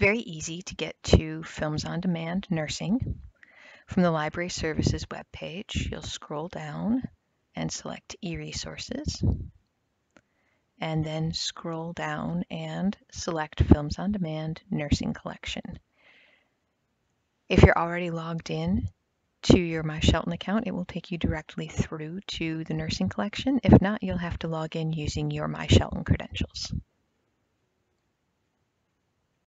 very easy to get to Films on Demand Nursing. From the Library Services webpage, you'll scroll down and select e-resources, and then scroll down and select Films on Demand Nursing Collection. If you're already logged in to your My Shelton account, it will take you directly through to the nursing collection. If not, you'll have to log in using your My Shelton credentials.